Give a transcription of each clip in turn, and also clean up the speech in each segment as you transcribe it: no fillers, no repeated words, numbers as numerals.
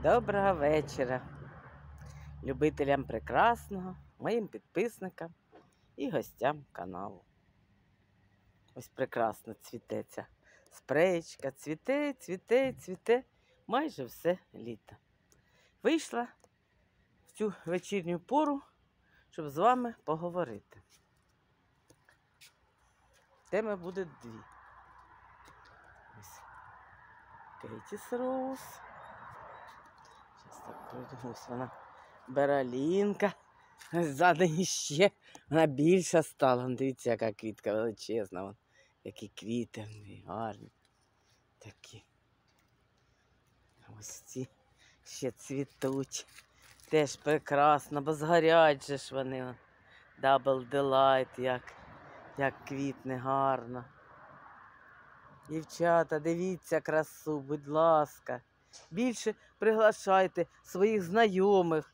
Доброго вечора любителям прекрасного, моїм підписникам і гостям каналу. Ось прекрасно цвіте ця спреєчка, цвіте майже все літо. Вийшла в цю вечірню пору, щоб з вами поговорити. Теми буде дві. Ось Кейтіс Роуз. Зараз так пройдемось, вона Бералінка. Ззаду ще вона більша стала. Дивіться, яка квітка величезна. Які квіти, гарні. Такі. Ось ці ще цвітуть. Теж прекрасно, бо згорять же ж вони. Double Delight, як квітне гарно. Дівчата, дивіться красу, будь ласка. Більше приглашайте своїх знайомих.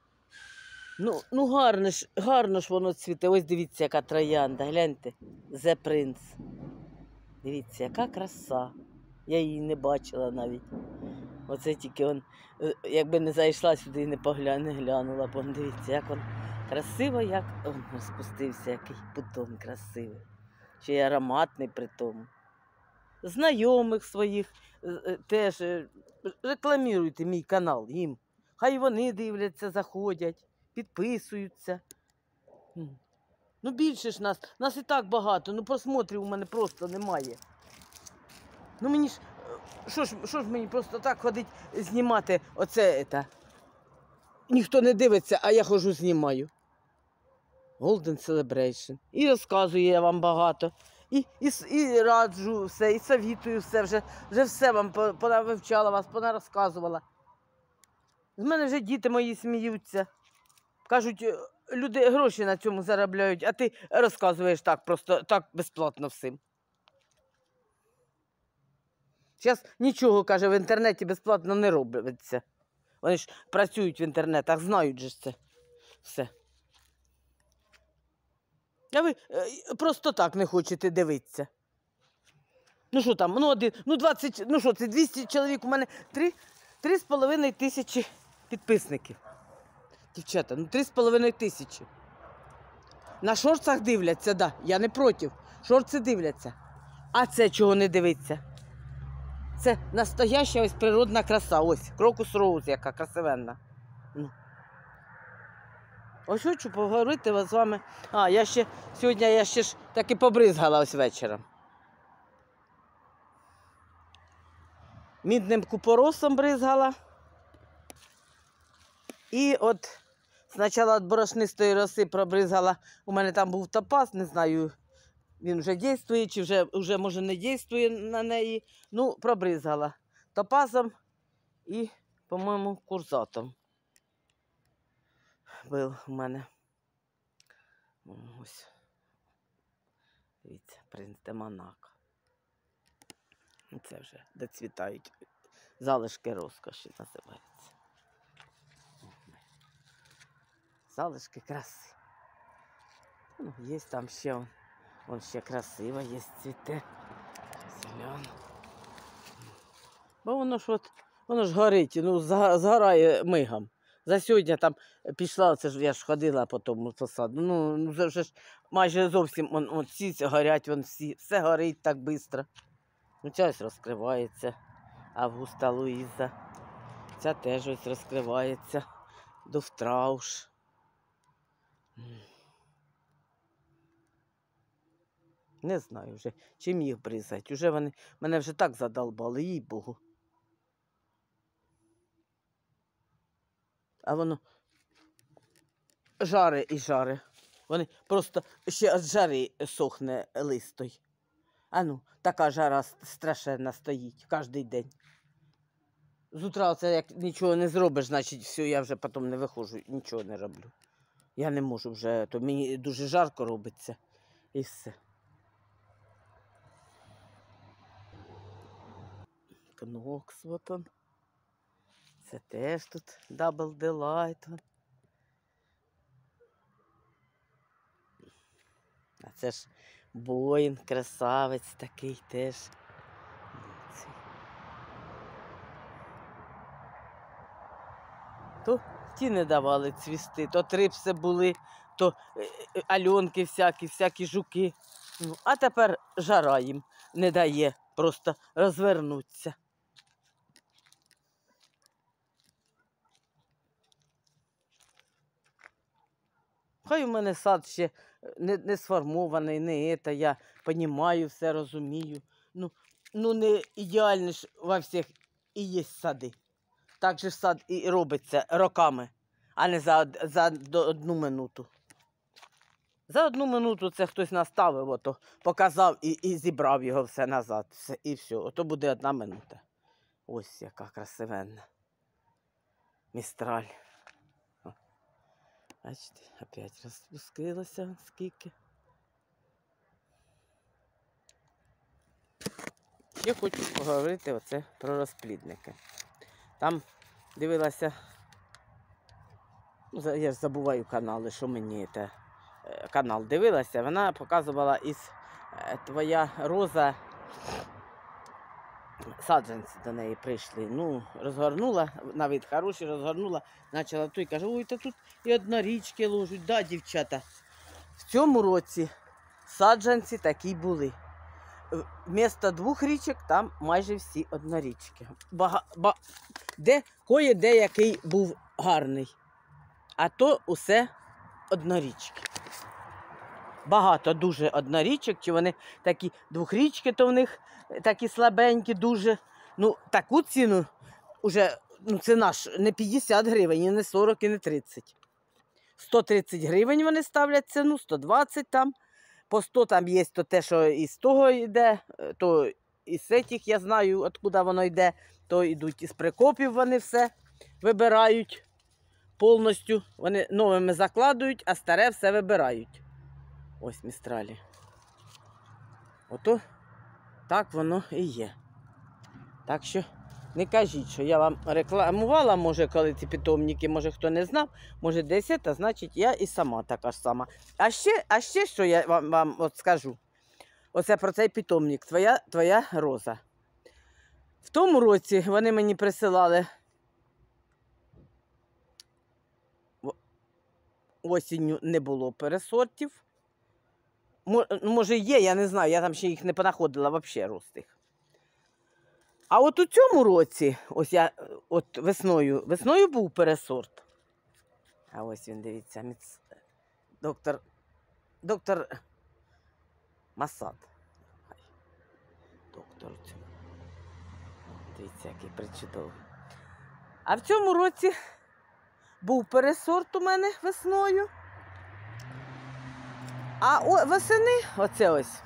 Ну гарно ж воно цвіте. Ось дивіться, яка троянда. Гляньте. The Prince. Дивіться, яка краса. Я її не бачила навіть. Оце тільки якби не зайшла сюди і не глянула. Дивіться, як він красиво, як спустився, який бутон красивий. Ще й ароматний при тому. Знайомих своїх теж рекламуйте мій канал їм. Хай вони дивляться, заходять, підписуються. Ну більше ж нас і так багато, просмотрів у мене просто немає. Мені ж, що ж мені просто так ходить знімати оце. Ніхто не дивиться, а я ходжу знімаю. Golden Celebration. І розказую я вам багато. І раджу все, і совітую все, вже все вам понавивчала вас, понарозказувала. З мене вже діти мої сміються. Кажуть, люди гроші на цьому заробляють, а ти розказуєш так просто, так безплатно всім. Зараз нічого, каже, в інтернеті безплатно не робиться. Вони ж працюють в інтернетах, знають же це все. А ви просто так не хочете дивитися. Ну що там, 20, це 200 чоловік, у мене 3,5 тисячі підписників. Дівчата, 3,5 тисячі. На шорцах дивляться, да, я не проти. Шорти дивляться. А це чого не дивиться? Це настояща ось природна краса. Ось, крокус роуз, яка красивенна. Ось хочу поговорити з вами. Сьогодні я ще ж таки побризгала ось вечором. Мідним купоросом бризгала. І от спочатку від борошнистої роси пробризгала. У мене там був топаз, не знаю, він вже діє, чи вже може не діє на неї. Пробризгала топазом і, по-моєму, курзатом. Був у мене. Ось. Дивіться, принц де Монако. Це вже доцвітають. Залишки розкоші називаються. Залишки краси. Є там ще, вон ще красиво, є цвіте. Зелено. Бо воно ж горить, згорає мигом. За сьогодні там пішла, це ж я ж ходила по тому посаду. Вже ж майже зовсім ці горять, все горить так швидко. Ця ось розкривається, Августа Луїза. Ця теж ось розкривається, Дуфтрауш. Не знаю вже, чим їх бризати. Уже мене вже так задолбали, їй-богу. А воно жаре і жаре. Вони просто ще від жари сохне листой. Така жара страшенна стоїть кожен день. З утра це як нічого не зробиш, значить все, я вже потім не виходжу, нічого не роблю. Я не можу вже, то мені дуже жарко робиться і все. Кнокс, от он. Це теж тут Double Delight. А це ж Боїн, красавець такий теж. То ті не давали цвісти, то трипси були, то альонки всякі жуки. Ну, а тепер жара їм не дає просто розвернутися. Хай у мене сад ще не сформований, не це, я розумію, все розумію. Ну не ідеально ж во всіх і є сади. Так же сад і робиться роками, а не за одну минуту. За одну минуту це хтось наставив, ото, показав і зібрав його все назад. І все, ото буде 1 минута. Ось яка красивенна. Містраль. Бачите, опять розпустилося скільки. Я хочу поговорити оце про розплідники. Там дивилася, я ж забуваю канали, що мені це канал дивилася, вона показувала із твоя роза, саджанці до неї прийшли. Ну, розгорнула, на вид хороший, розгорнула, почала той, каже, ой, та тут і однорічки ложуть, да, дівчата. В цьому році саджанці такі були. Вмісто 2 річок там майже всі однорічки. Кое-де який був гарний, а то усе однорічки. Багато дуже однорічок, чи вони такі 2-річки, то в них такі слабенькі дуже. Ну, таку ціну вже, ну, ціна ж не 50 гривень, і не 40, і не 30. 130 гривень вони ставлять ціну, 120 там. По 100 там є то те, що із того йде, то із цих я знаю, откуда воно йде, то йдуть із прикопів вони все вибирають повністю. Вони новими закладують, а старе все вибирають. Ось містралі. Ото так воно і є. Так що не кажіть, що я вам рекламувала, може, коли ці питомники, може, хто не знав, може, десь це, значить, я і сама така ж сама. А ще що я вам от скажу, оце про цей питомник, твоя роза. В тому році вони мені присилали осінню не було пересортів. Може, є, я не знаю, я там ще їх не понаходила взагалі ростих. А от у цьому році, ось я от весною був пересорт. А ось він, дивіться, доктор Масад. Доктор цьому. Дивіться, який причудовий. А в цьому році був пересорт у мене весною. А восени оце ось.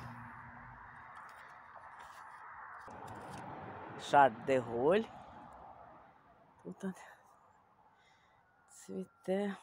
Шар де Голь. Тут он цвіте.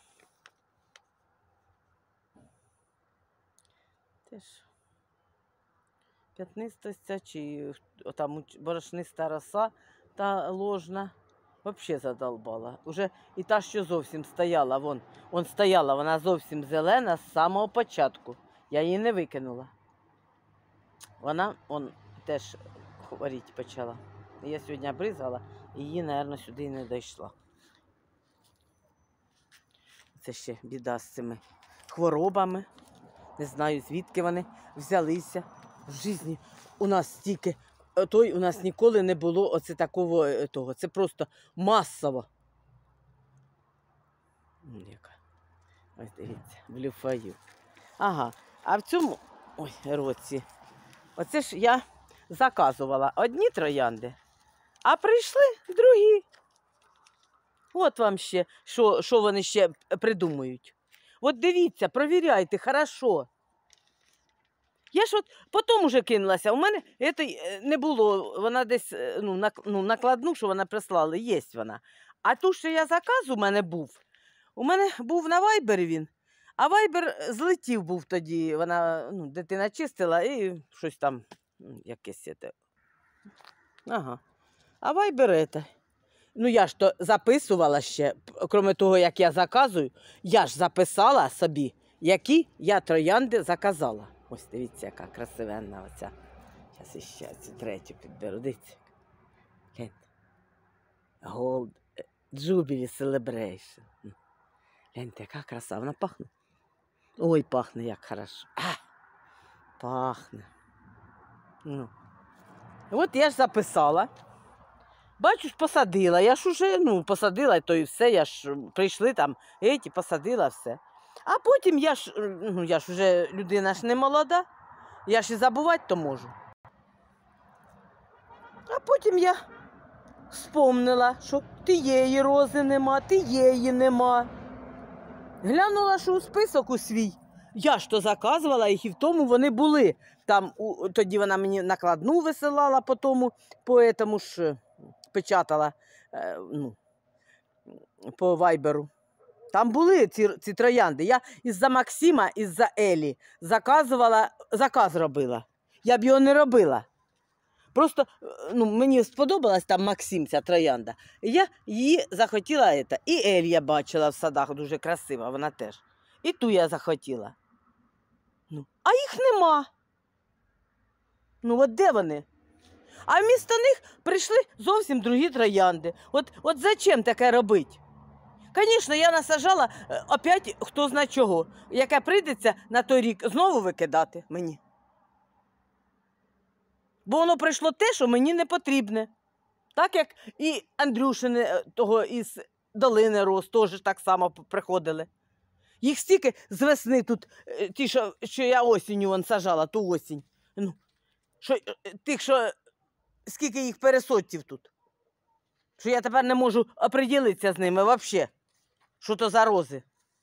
Теж п'ятнистостя, чи там борошниста роса та ложна. Взагалі задолбала. Уже і та, що зовсім стояла, вон стояла, вона зовсім зелена з самого початку. Я її не викинула. Вона теж хворіти почала. Я сьогодні бризгала, і її, мабуть, сюди і не дійшла. Це ще біда з цими хворобами. Не знаю, звідки вони взялися. В житті у нас стільки, у нас ніколи не було оце такого того. Це просто масово. Яка. Ось дивіться, блюфаю. Ага, а в цьому році, оце ж я заказувала одні троянди, а прийшли другі. От вам ще, що вони ще придумують. От дивіться, провіряйте, хорошо. Я ж потім уже кинулася, у мене не було, вона десь, накладну, що вона прислала, є вона. А ту, що я заказ у мене був на Вайбері він, а Вайбер злетів був тоді, вона, дитина чистила і щось там, якесь це. Ага. А Вайбер я ж то записувала ще, крім того, як я заказую, я ж записала собі, які я троянди заказала. Ось дивіться, яка красивенна оця. Зараз іще цю третю підберу, дивіться. Голд, Jubilee Celebration. Гляньте, яка краса, вона пахне. Ой, пахне як хорошо. Пахне. Ну. От я ж записала. Бачу ж, посадила. Я ж уже, посадила, то і все. Я ж прийшли там, посадила все. А потім я ж уже людина ж не молода. Я ж і забувати то можу. А потім я вспомнила, що тієї рози нема, тієї нема. Глянула, що у список у свій. Я ж то заказувала їх, і в тому вони були. Там, тоді вона мені накладну висилала, по этому ж печатала по вайберу. Там були ці троянди. Я із-за Максима, із-за Елі заказ робила. Я б його не робила. Просто мені сподобалась там Максим, ця троянда. І я її захотіла. І Ель я бачила в садах, дуже красива, вона теж. І ту я захотіла. А їх нема. От де вони? А вмісто них прийшли зовсім другі троянди. От зачем таке робити? Звісно, я насаджала опять хто зна чого, яке прийдеться на той рік знову викидати мені. Бо воно прийшло те, що мені не потрібне. Так як і Андрюшини, того із долини рос, теж так само приходили. Їх стільки з весни тут, ті, що я осінню сажала, ту осінь. Скільки їх пересоттів тут. Що я тепер не можу оприділитися з ними взагалі. Що то за рози.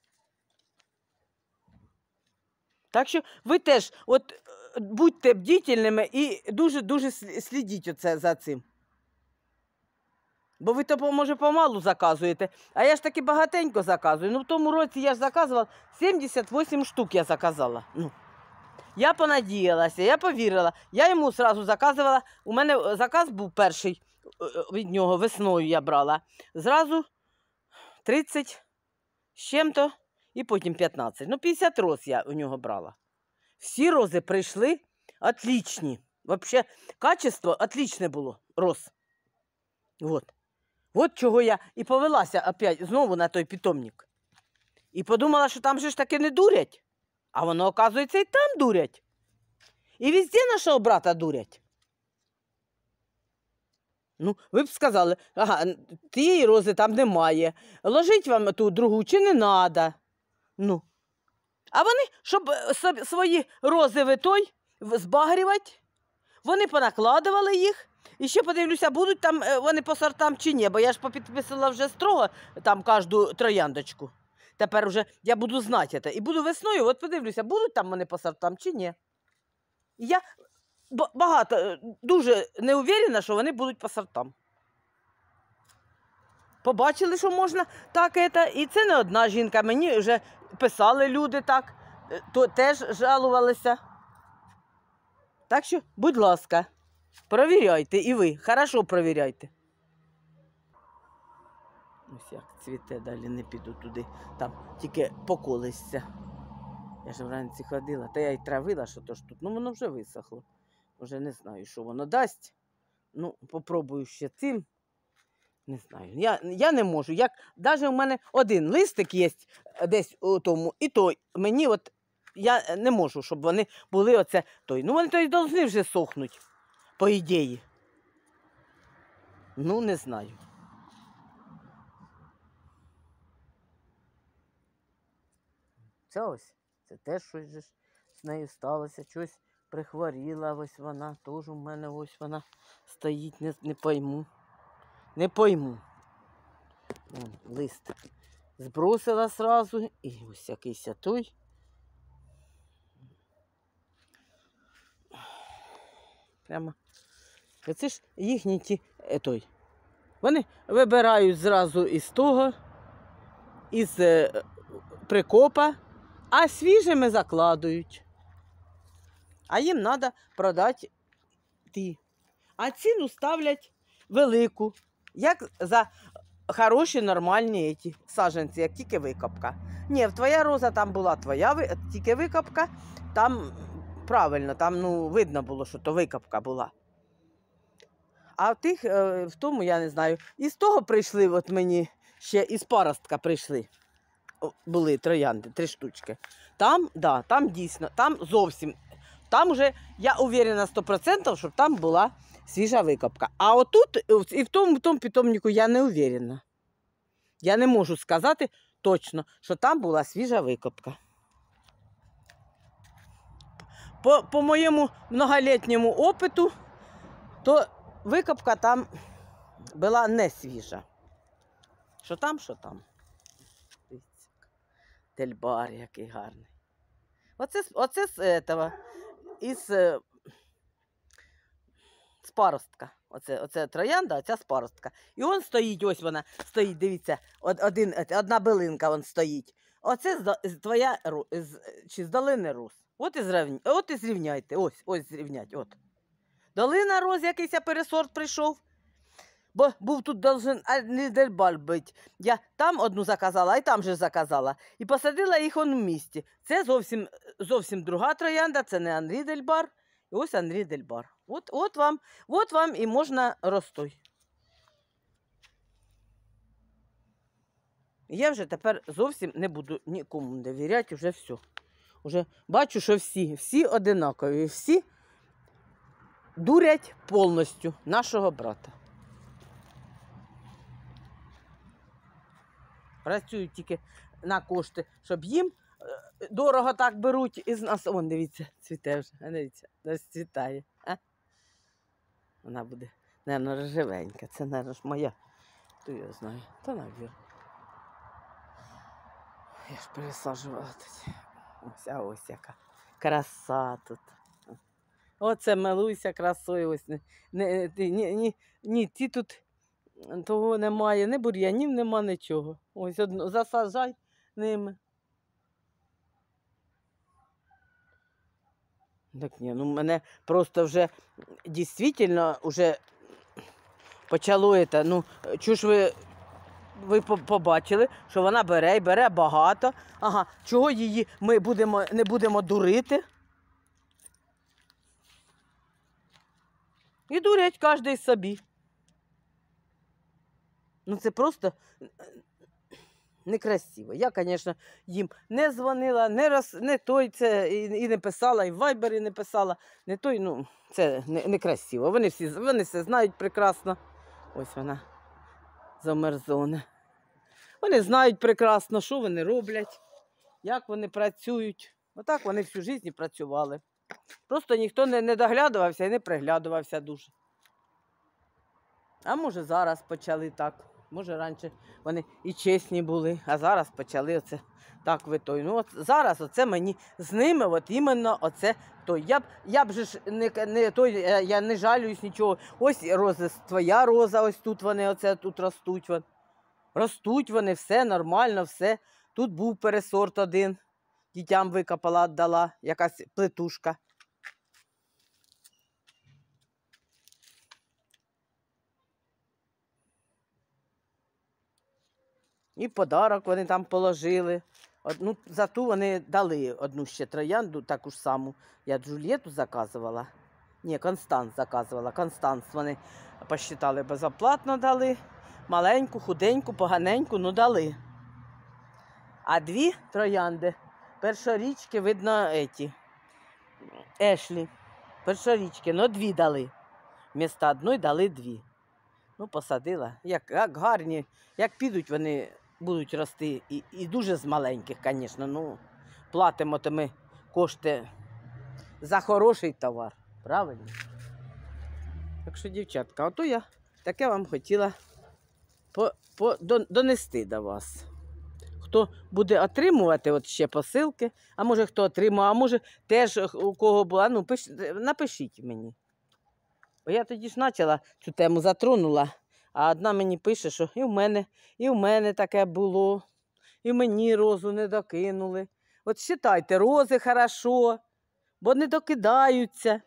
Так що ви теж будьте бдительними і дуже-дуже слідіть за цим. Бо ви то, може, помалу заказуєте, а я ж таки багатенько заказую. В тому році я ж заказувала 78 штук я заказала. Я понадіялася, я повірила. Я йому одразу заказувала. У мене заказ був перший від нього, весною я брала. Зразу 30 з чим-то і потім 15. 50 роз я у нього брала. Всі рози прийшли отлічні. Взагалі, качество отлічне було роз. От чого я і повелася опять знову на той питомник. І подумала, що там же ж таки не дурять. А воно, оказується, і там дурять. І везде нашого брата дурять. Ви б сказали, тієї рози там немає. Ложить вам ту другу чи не треба. А вони, щоб свої рози збагрювати, вони понакладували їх. І ще подивлюся, будуть там вони по сортам чи ні, бо я ж попідписала вже строго там кожну трояндочку. Тепер вже я буду знати це. І буду весною, подивлюся, будуть там вони по сортам чи ні. І я дуже не уверена, що вони будуть по сортам. Побачили, що можна так, і це не одна жінка, мені вже писали люди так, то теж жалувалися. Так що, будь ласка, провіряйте і ви, хорошо провіряйте. Ось як цвіте, далі не піду туди, там тільки поколишся. Я ж вранці ходила, та я й травила, що то ж тут, воно вже висохло. Вже не знаю, що воно дасть. Попробую ще цим. Не знаю, я не можу. Навіть у мене один листик є десь у тому, і той мені я не можу, щоб вони були той. Вони то й повинні вже сохнути, по ідеї. Не знаю. Це теж щось ж з нею сталося, щось прихворіла, ось вона, теж у мене ось вона стоїть, не пойму. Не пойму. Лист збросила сразу, і ось якийсь той. Прямо. Оце ж їхні той. Вони вибирають зразу із того, із прикопа, а свіжими закладують. А їм треба продати ті. А ціну ставлять велику, як за хороші, нормальні саджанці, як тільки викопка. Ні, твоя роза там була твоя, тільки викопка, там правильно, там видно було, що то викопка була. А в тому, я не знаю, із того прийшли мені ще із паростка прийшли. Були троянди, 3 штучки. Там, да, там дійсно, там зовсім, там вже, я уверена 100%, щоб там була свіжа викопка. А отут, і в тому питомнику я не уверена. Я не можу сказати точно, що там була свіжа викопка. По моєму многолітньому опиту, то викопка там була не свіжа. Що там, що там. Дивіться, тельбар який гарний. Оце з этого, з паростка. Оце троянда, оця з паростка. І он стоїть, ось вона стоїть, дивіться, одна билинка вон стоїть. Оце твоя, чи з долини роз. От і зрівняйте, ось зрівнять, от. Долина роз, якийсь пересорт прийшов. Бо був тут должен Нідельбар бути. Я там одну заказала, а й там же заказала. І посадила їх он в місті. Це зовсім друга троянда, це не Анрі Дельбар. І ось Анрі Дельбар. От вам і можна ростой. Я вже тепер зовсім не буду нікому довіряти, вже все. Уже бачу, що всі одинакові, всі дурять повністю нашого брата. Працюють тільки на кошти, щоб їм дорого так беруть із нас. Вон, дивіться, цвіте вже. Дивіться, розцвітає. Вона буде, мабуть, рожевенька. Це, мабуть, моя. Хто його знає? Та, навіть. Я ж пересаджувала тут. Ось яка краса тут. Оце милуйся красою. Ось. Ні, ті тут того немає, ні бур'янів нема, нічого. Ось одну засаджай ними. Так ні, мене просто вже дійсно вже почало це. Ну, чого ж ви побачили, що вона бере і бере багато. Ага, чого її ми не будемо дурити? І дурять кожен собі. Ну це просто некрасиво. Я, звісно, їм не дзвонила, не той це і не писала, і в вайбері не писала. Не той, ну, це некрасиво. Вони все знають прекрасно. Ось вона, замерзоне. Вони знають прекрасно, що вони роблять, як вони працюють. Отак вони всю життя працювали. Просто ніхто не доглядувався і не приглядувався дуже. А може зараз почали так. Може раніше вони і чесні були, а зараз почали оце так витой. Ну от зараз оце мені з ними, от іменно оце той. Я б же ж не той, я не жалююсь нічого. Ось роза, твоя роза, ось тут вони, оце тут ростуть. Ростуть вони, все нормально, все. Тут був пересорт один, дітям викопала, віддала, якась плетушка. І подарок вони там положили. За ту вони дали одну ще троянду, таку ж саму. Я Джульєту заказувала. Ні, Констанс заказувала. Констанс вони посчитали, безоплатно дали. Маленьку, худеньку, поганеньку, ну дали. А 2 троянди, першорічки, видно, Ешлі. Першорічки, ну 2 дали. Вмісто 1 дали 2. Ну, посадила. Як гарні, як підуть вони, будуть рости. І дуже з маленьких, звісно. Ну, платимо то ми кошти за хороший товар. Правильно? Так що, дівчатка, ото я таке вам хотіла донести до вас. Хто буде отримувати от ще посилки, а може хто отримав, а може теж у кого була, ну напишіть мені. Бо я тоді ж почала цю тему затронула, а одна мені пише, що і в мене таке було, і мені розу не докинули. От считайте, рози хорошо, бо не докидаються.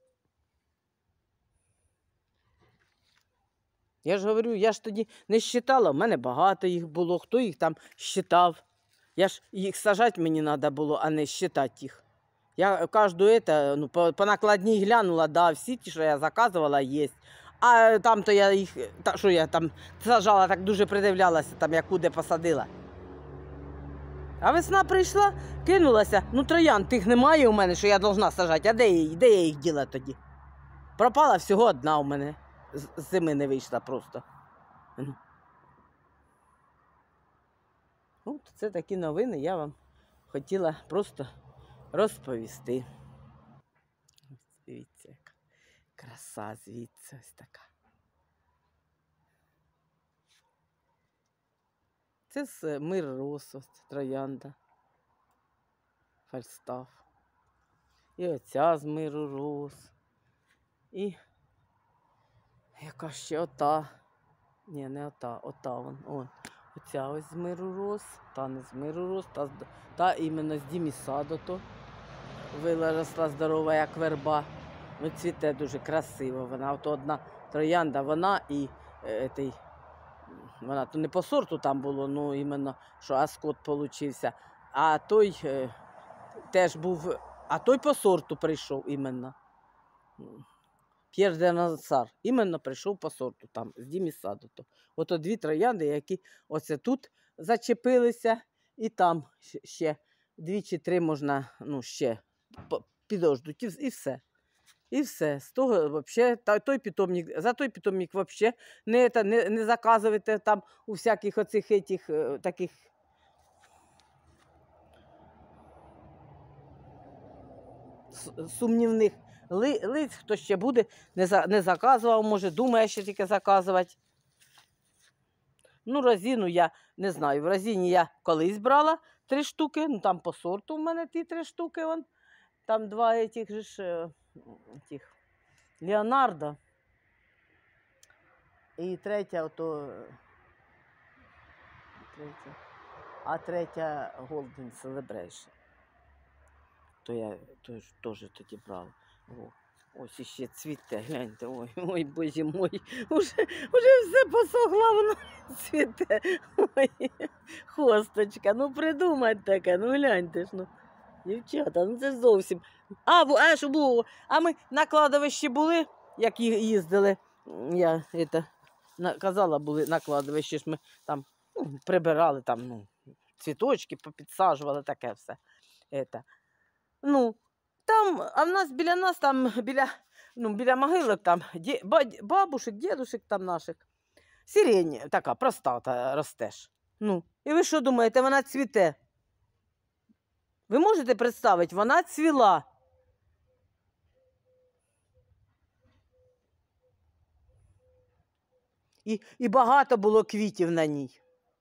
Я ж говорю, я ж тоді не считала, в мене багато їх було, хто їх там считав. Я ж їх сажати мені треба було, а не считати їх. Я кожну по накладній глянула, да, всі ті, що я заказувала, є. А там то я їх, що я там сажала, так дуже придивлялася, там яку де посадила. А весна прийшла, кинулася. Ну, троянд тих немає у мене, що я повинна сажати. А де я їх діла тоді? Пропала всього одна у мене. З зими не вийшла просто. От це такі новини я вам хотіла просто розповісти. Дивіться, яка краса звідси ось така. Це з Мир Рос, ось троянда, Фальстаф. І оця з Миру Рос. І яка ще ота. Ні, не ота, ота вон. О, оця ось з Миру Рос, та не з Миру Рос, та іменно з Дімісадо то виросла здорова, як верба. Ну, цвіте дуже красиво. Вона от одна троянда, вона і вона то не по сорту там було, ну іменно, що аскот получився. А той теж був, а той по сорту прийшов іменно. П'єр де Назар, іменно прийшов по сорту там, з Дімісаду. Ото дві троянди, які оце тут зачепилися, і там ще 2 чи 3 можна, ну, ще підождуть, і все. І все. З того вообще, той питомник, за той питомник вообще не заказуйте там у всяких оцих таких сумнівних лиць, хто ще буде, не заказував, може, думає ще тільки заказувати. Ну, розину я не знаю. В розині я колись брала 3 штуки, ну там по сорту в мене ті 3 штуки, вон. Там 2 Леонардо. І третя ото. А третя Golden Celebration. То я теж тоді брала. О, ось іще цвіте, гляньте, ой, боже мой, уже все посохло, воно цвіте. Ой, хосточка, ну придумать таке, ну гляньте ж, ну. Дівчата, ну це ж зовсім. А ми на кладовищі були, як їздили, я казала, були на кладовищі, ж ми там прибирали, там, ну, цвіточки попідсаджували, таке все. Ну, там, а в нас біля нас, там, біля могилок, там, бабушек, дідушек там наших, сирень така проста ростеш. Ну, і ви що думаєте, вона цвіте? Ви можете представити, вона цвіла. І багато було квітів на ній.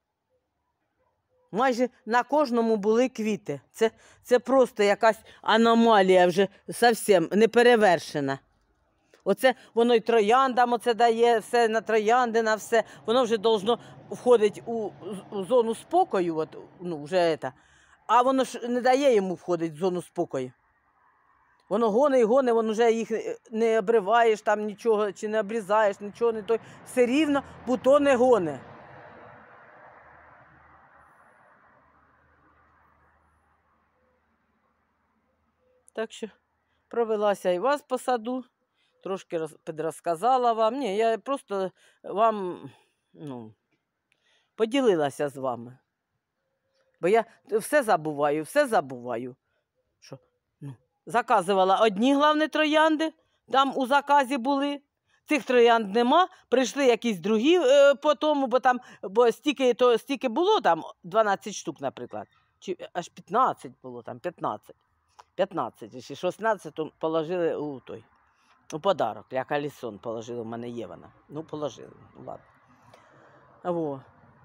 Майже на кожному були квіти. Це просто якась аномалія вже зовсім неперевершена. Оце воно й трояндам оце дає, все на троянди, на все. Воно вже должно входити у зону спокою, от, ну, вже це. А воно ж не дає йому входити в зону спокою. Воно гоне і гоне, воно вже їх не обриваєш там нічого, чи не обрізаєш, нічого не той. Все рівно бутони гоне. Так що провелася і вас по саду, трошки підрозказала вам. Ні, я просто вам, ну, поділилася з вами. Бо я все забуваю. Що? Ну, заказувала одні, головне, троянди, там у заказі були. Цих троянд нема, прийшли якісь другі по тому, бо стільки було, там 12 штук, наприклад. Чи аж 15 було, там 15. 15, чи 16 положили у подарок. Як Алісон положили, у мене є вона. Ну, положили, ну ладно. Во.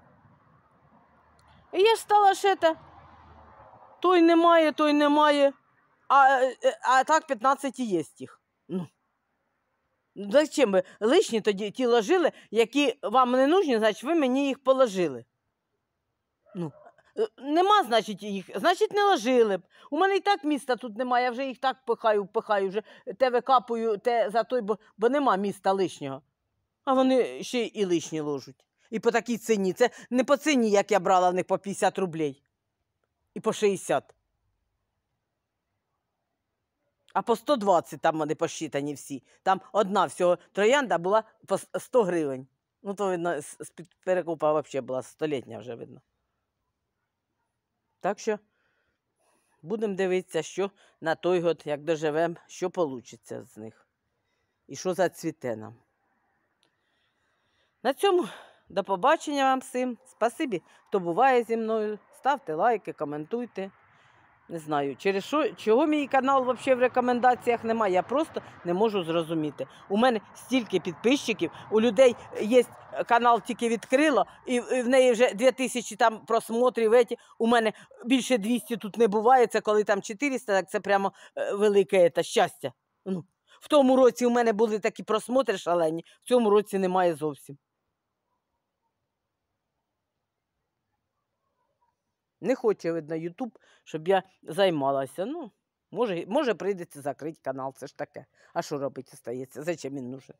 І я ж стала ще той немає, а так 15 і є їх. Ну. Зачем ви лишні тоді ті ложили, які вам не нужні, значить ви мені їх положили. Ну. Нема, значить, їх, значить, не ложили б. У мене і так міста тут немає, я вже їх так пихаю, вже те викапую, те за той, бо нема міста лишнього. А вони ще і лишні ложуть. І по такій ціні. Це не по ціні, як я брала в них по 50 рублей. І по 60. А по 120 там вони посчитані всі. Там одна всього троянда була по 100 гривень. Ну, то, видно, з-під перекупа взагалі була столітня вже, видно. Так що будемо дивитися, що на той год, як доживемо, що вийде з них. І що зацвіте нам. На цьому до побачення вам всім. Спасибі, хто буває зі мною. Ставте лайки, коментуйте. Не знаю, через що, чого мій канал взагалі в рекомендаціях немає, я просто не можу зрозуміти. У мене стільки підписчиків, у людей є канал тільки відкрило, і в неї вже 2000 там просмотрів, у мене більше 200 тут не буває, це коли там 400, так це прямо велике щастя. Ну, в тому році у мене були такі просмотри шалені, в цьому році немає зовсім. Не хоче, видно, Ютуб, щоб я займалася. Ну, може прийдеться закрити канал, це ж таке. А що робити стається? Зачем він нужен?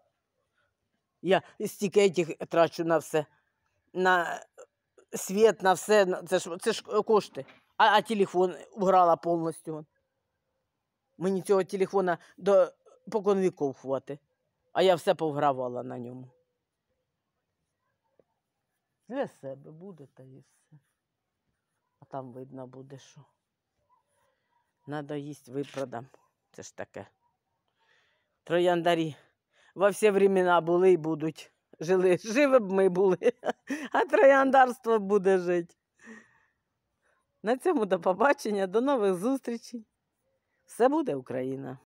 Я стільки этих трачу на все. На світ, на все. Це ж кошти. А телефон вграла повністю. Мені цього телефона до покон віков хватить. А я все повгравала на ньому. Для себе буде та і все. А там видно буде, що. Надо їсть, випродам. Це ж таке. Трояндарі во всі времена були і будуть. Живі б ми були, а трояндарство буде жити. На цьому до побачення, до нових зустрічей. Все буде Україна.